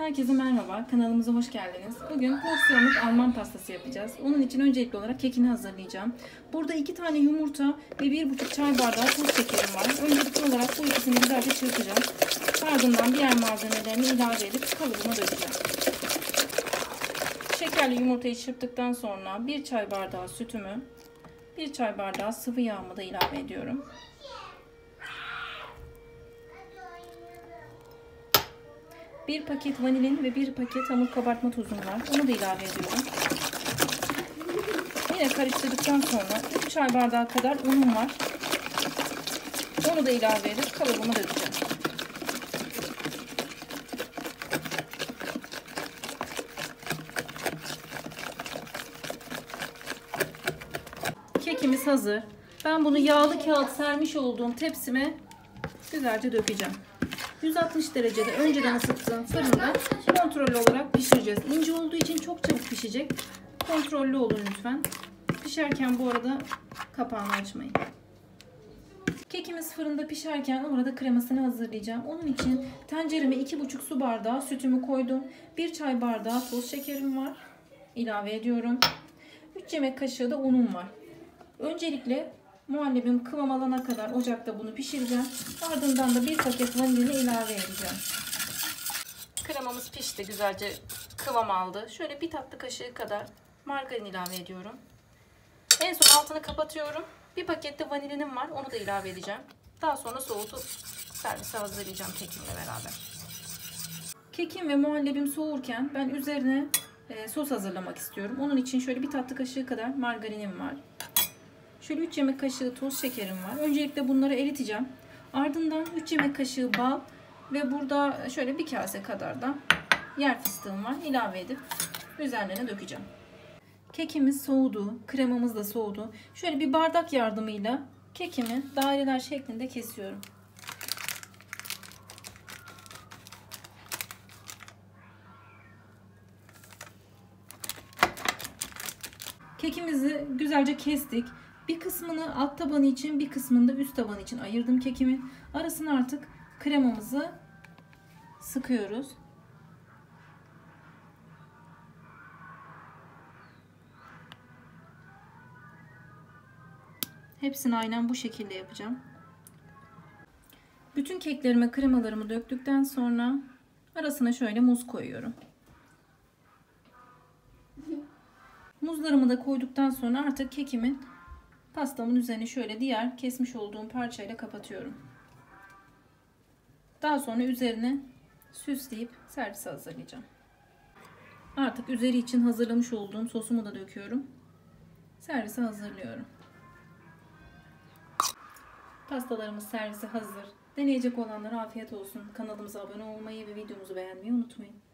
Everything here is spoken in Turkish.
Herkese merhaba, kanalımıza hoş geldiniz. Bugün porsiyonluk Alman pastası yapacağız. Onun için öncelikli olarak kekini hazırlayacağım. Burada 2 tane yumurta ve 1,5 çay bardağı toz şekerim var. Öncelikli olarak bu ikisini güzelce çırpacağım. Ardından diğer malzemelerini ilave edip kalıbıma dökeceğim. Şekerli yumurtayı çırptıktan sonra 1 çay bardağı sütümü, 1 çay bardağı sıvı yağımı da ilave ediyorum. Bir paket vanilin ve 1 paket hamur kabartma tozum var. Onu da ilave ediyorum. Yine karıştırdıktan sonra 3 çay bardağı kadar unum var. Onu da ilave edip kalıbıma dökeceğim. Kekimiz hazır. Ben bunu yağlı kağıt sermiş olduğum tepsime güzelce dökeceğim. 160 derecede önceden ısıttığım fırında kontrollü olarak pişireceğiz. İnce olduğu için çok çabuk pişecek. Kontrollü olun lütfen. Pişerken bu arada kapağını açmayın. Kekimiz fırında pişerken orada kremasını hazırlayacağım. Onun için tencereme 2,5 su bardağı sütümü koydum. 1 çay bardağı toz şekerim var. İlave ediyorum. 3 yemek kaşığı da unum var. Öncelikle muhallebim kıvam alana kadar ocakta bunu pişireceğim. Ardından da 1 paket vanilini ilave edeceğim. Kremamız pişti, güzelce kıvam aldı. Şöyle 1 tatlı kaşığı kadar margarin ilave ediyorum. En son altını kapatıyorum. 1 paket de vanilinim var, onu da ilave edeceğim. Daha sonra soğutup servise hazırlayacağım kekimle beraber. Kekim ve muhallebim soğurken ben üzerine sos hazırlamak istiyorum. Onun için şöyle 1 tatlı kaşığı kadar margarinim var. Şöyle 3 yemek kaşığı toz şekerim var. Öncelikle bunları eriteceğim. Ardından 3 yemek kaşığı bal ve burada şöyle 1 kase kadar da yer fıstığım var. İlave edip üzerine dökeceğim. Kekimiz soğudu. Kremamız da soğudu. Şöyle bir bardak yardımıyla kekimi daireler şeklinde kesiyorum. Kekimizi güzelce kestik. Bir kısmını alt tabanı için, bir kısmını da üst tabanı için ayırdım kekimin. Arasına artık kremamızı sıkıyoruz. Hepsini aynen bu şekilde yapacağım. Bütün keklerime kremalarımı döktükten sonra arasına şöyle muz koyuyorum. Muzlarımı da koyduktan sonra artık kekimin pastamın üzerine şöyle diğer kesmiş olduğum parçayla kapatıyorum. Daha sonra üzerine süsleyip servise hazırlayacağım. Artık üzeri için hazırlamış olduğum sosumu da döküyorum. Servise hazırlıyorum. Pastalarımız servise hazır. Deneyecek olanlara afiyet olsun. Kanalımıza abone olmayı ve videomuzu beğenmeyi unutmayın.